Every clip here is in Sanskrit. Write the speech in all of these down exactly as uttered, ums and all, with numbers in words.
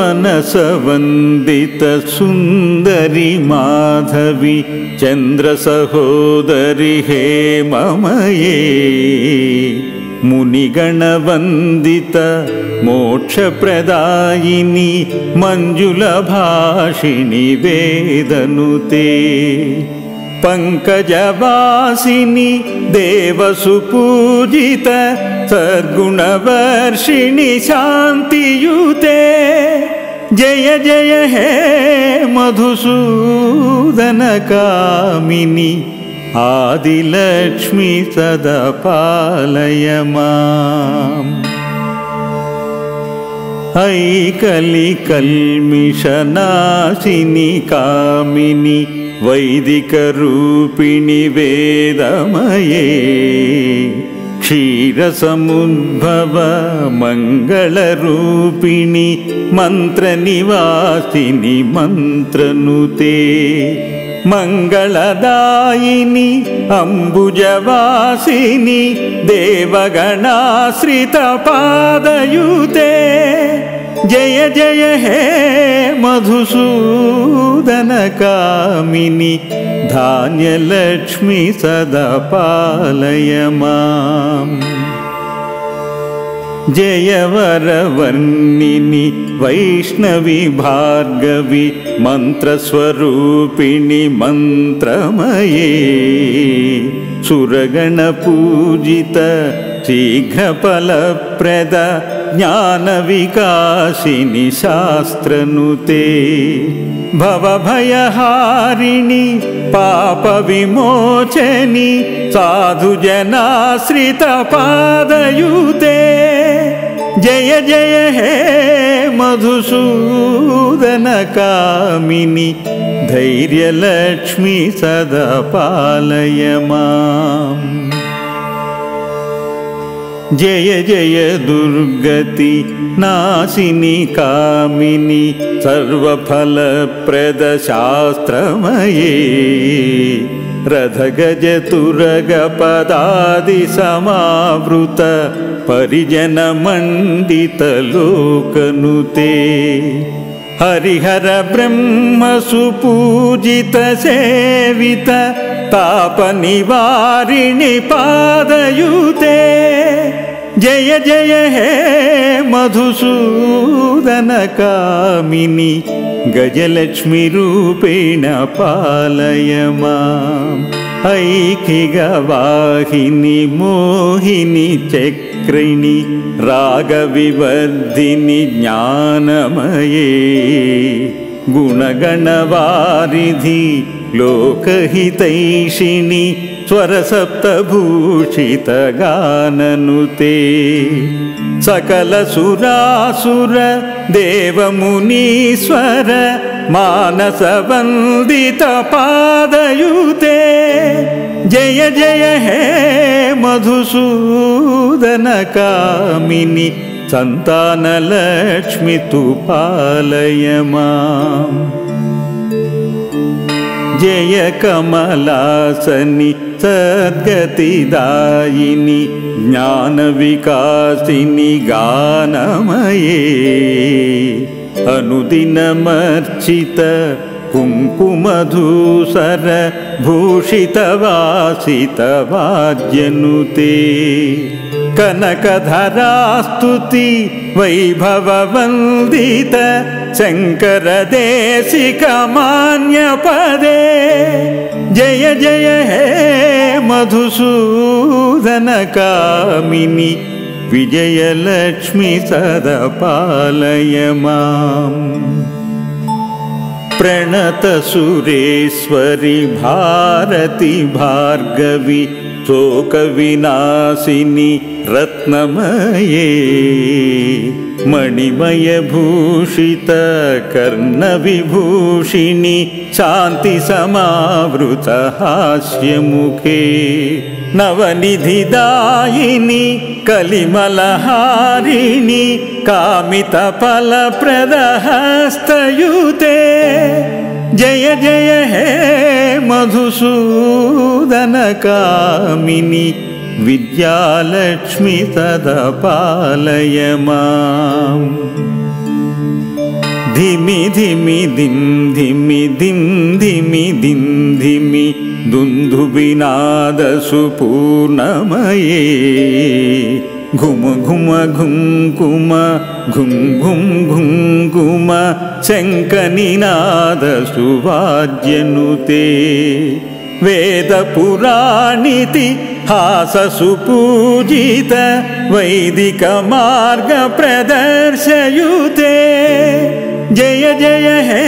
मनसवन्दित सुन्दरि माधवी चन्द्रसहोदरि हेममये मुनिगणवन्दित मोक्षप्रदायिनि मञ्जुलभाषिणि वेदनुते पंकजवासिनि देवसुपूजित सद्गुणवर्षिणि शान्तियुते जय जय हे मधुसूदन कामिनि आदिलक्ष्मी सदा पालय माम्। ऐकलिकल्मिषनाशिनि कामिनि वैदिकरूपिणि वेदमये क्षीरसमुद्भव मङ्गलरूपिणि मन्त्रनिवासिनि मन्त्रनुते मङ्गलदायिनि अम्बुजवासिनि देवगणाश्रितपादयुते जय जय हे मधुसूदन कामिनि धान्यलक्ष्मी सदा पालय माम्। जय वरवर्णिनि वैष्णवी भार्गवी मन्त्रस्वरूपिणि मन्त्रमये सुरगणपूजित शीघ्रफलप्रद ज्ञानविकासिनि शास्त्रनुते भवभयहारिणि पापविमोचनि साधुजनाश्रितपादयुते जय जय हे मधुसूदन कामिनि धैर्यलक्ष्मी सदा पालय माम्। जय जय दुर्गति नाशिनि कामिनि सर्वफलप्रद शास्त्रमये रथगजतुरगपदादिसमावृत परिजनमण्डित लोकनुते हरिहर ब्रह्म सुपूजित सेवित तापनिवारिणि पादयुते जय जय हे मधुसूदन कामिनि गजलक्ष्मी रूपेण पालय माम्। ऐकिगवाहिनि मोहिनि चक्रिणि रागविवर्धिनि ज्ञानमये गुणगणवारिधि लोकहितैषिणि स्वरसप्तभूषित गाननुते सकलसुरासुर देवमुनीश्वर मानसवन्दित पादयुते जय जय हे मधुसूदन कामिनि संतानलक्ष्मी तु पालय माम्। जय कमलासनि सद्गतिदायिनि ज्ञानविकासिनि गानमये अनुदिनमर्चित कुङ्कुमधूसर भूषितवासितवाद्यनुते कनकधरास्तुति वैभववन्दित शङ्करदेशिकमान्यपदे जय जय हे मधुसूदन कामिनि विजयलक्ष्मी सदा पालय माम्। प्रणत सुरेश्वरि भारती भार्गवी शोकविनाशिनि रत्नमये मणिमयभूषित कर्णविभूषिणि शान्तिसमावृत हास्यमुखे नवनिधिदायिनि कलिमलहारिणि कामितफलप्रदहस्तयुते जय जय हे मधुसूदन कामिनि विद्यालक्ष्मी सदा पालय माम्। धिमि धिमि दिं धिमि दिं धिमि दिं धिमि दुन्दुभिनादसुपूर्णमये घुम घुम घुं घुम घुं घुं घुं घुम शङ्खनिनादसुवाद्यनुते वेदपुराणिति हाससुपूजित वैदिकमार्गप्रदर्शयुते जय जय हे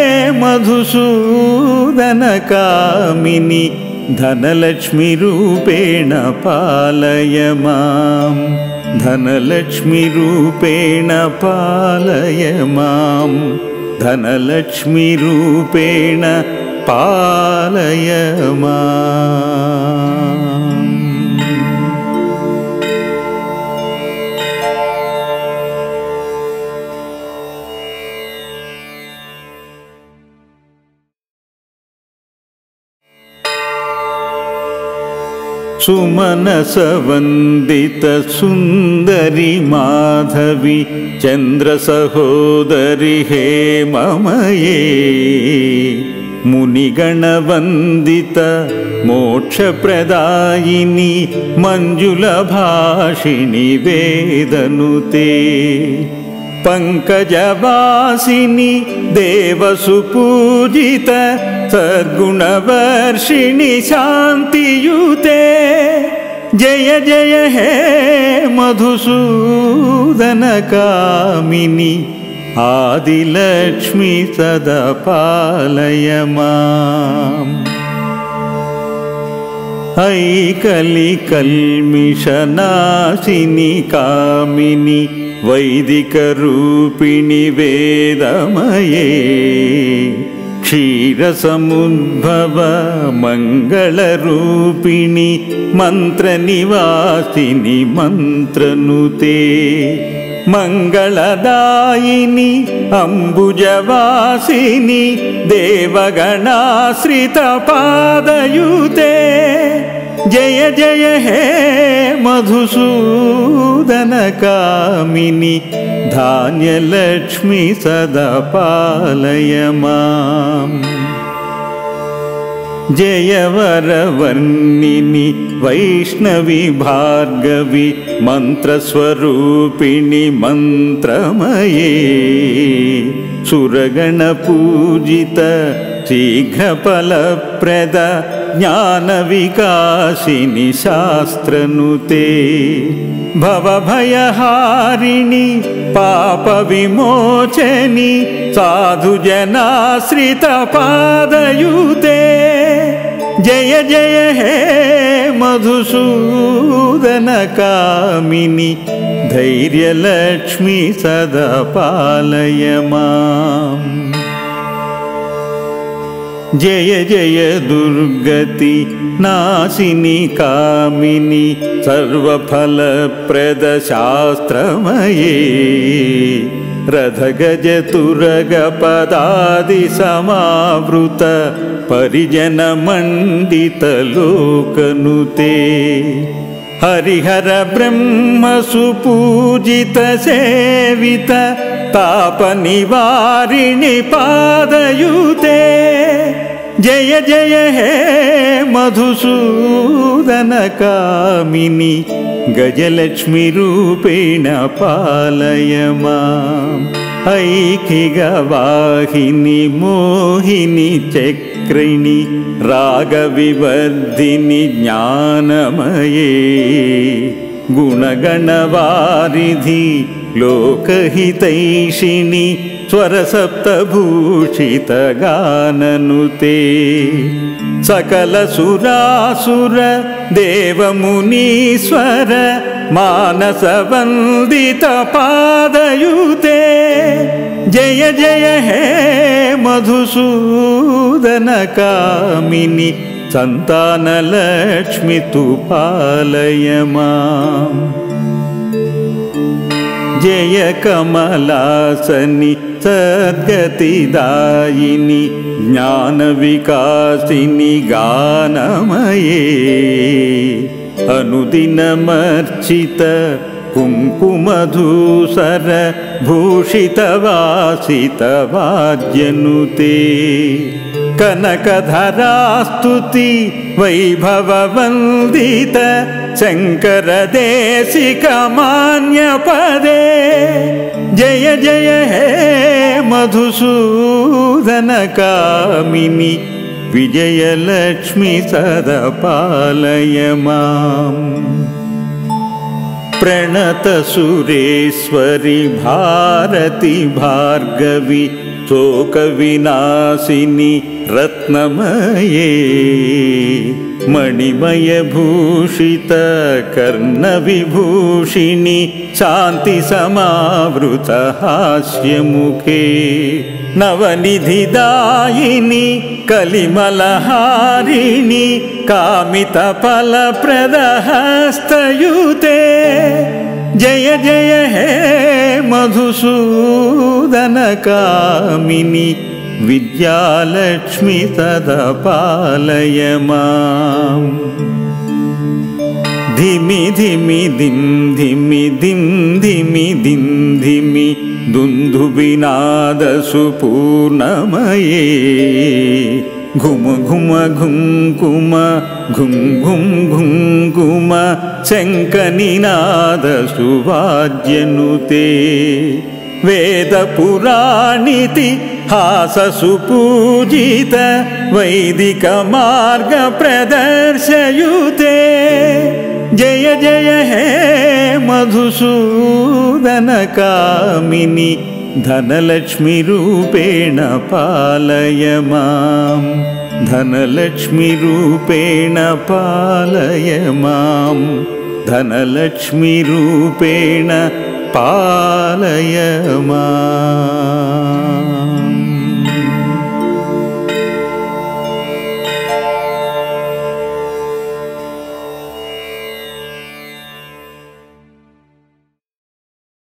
मधुसूदनकामिनि धनलक्ष्मीरूपेण पालय मां धनलक्ष्मीरूपेण पालय मां धनलक्ष्मीरूपेण पालय माम्। सुमनसवन्दित सुन्दरि माधवी चन्द्रसहोदरि हे ममये मुनिगणवन्दित मोक्षप्रदायिनि मञ्जुलभाषिणि वेदनुते पङ्कजवासिनि देवसुपूजित सद्गुणवर्षिणि शान्तियुते जय जय हे मधुसूदनकामिनि आदिलक्ष्मी सदा पालय माम् ऐकलिकल्मिषनाशिनि कामिनि वैदिकरूपिणि वेदमये क्षीरसमुद्भव मङ्गलरूपिणि मन्त्रनिवासिनि मन्त्रनुते मङ्गलदायिनि अम्बुजवासिनि देवगणाश्रितपादयुते जय जय हे मधुसूदनकामिनि धान्यलक्ष्मी सदा पालय माम् जयवरवर्णिनि वैष्णवी भार्गवी मन्त्रस्वरूपिणि मन्त्रमये सुरगणपूजित शीघ्रफलप्रद ज्ञानविकासिनि शास्त्रनुते भवभयहारिणि पापविमोचनि साधुजनाश्रितपादयुते जय जय हे मधुसूदनकामिनि धैर्यलक्ष्मी सदा पालय माम् जय जय दुर्गति नाशिनि कामिनि सर्वफलप्रद शास्त्रमये रथगजतुरगपदादि समावृत परिजनमण्डित लोकनुते हरिहर ब्रह्म सुपूजित सेवित तापनिवारिणि पादयुते जय जय हे मधुसूदनकामिनि गजलक्ष्मी रूपेण पालय माम् ऐकिगवाहिनि मोहिनि चक्रिणि रागविवर्धिनि ज्ञानमये गुणगणवारिधि लोकहितैषिणि स्वरसप्तभूषितगाननुते सकलसुरासुर देवमुनीश्वर मानसवन्दितपादयुते जय जय हे मधुसूदनकामिनि सन्तानलक्ष्मी तु पालय माम् जय कमलासनि सद्गतिदायिनि ज्ञानविकासिनि गानमये अनुदिनमर्चित कुङ्कुमधूसर भूषितवासितवाद्यनुते कनकधरास्तुति वैभववन्दित शङ्करदेशिकमान्यपदे जय जय हे मधुसूदनकामिनि विजयलक्ष्मी सदा पालय माम् प्रणतसुरेश्वरि भारती भार्गवी शोकविनाशिनि रत्नमये मणिमयभूषित कर्णविभूषिणि शान्तिसमावृत हास्यमुखे नवनिधिदायिनि कलिमलहारिणि कामितफलप्रदहस्तयुते जय जय हे मधुसूदनकामिनि विद्यालक्ष्मी सदा पालय माम् धिमि धिमि धिं धिमि धिं धिमि धिं धिमि दुन्दुभिनादसुपूर्णमये घुम घुम घुं घुम घुं घुं घुं घुम शङ्खनिनादसुवाद्यनुते वेदपुराणिति हाससुपूजित वैदिकमार्गप्रदर्शयुते जय जय हे मधुसूदनकामिनि धनलक्ष्मीरूपेण पालय माम् धनलक्ष्मीरूपेण पालय माम् धनलक्ष्मीरूपेण पालय माम्।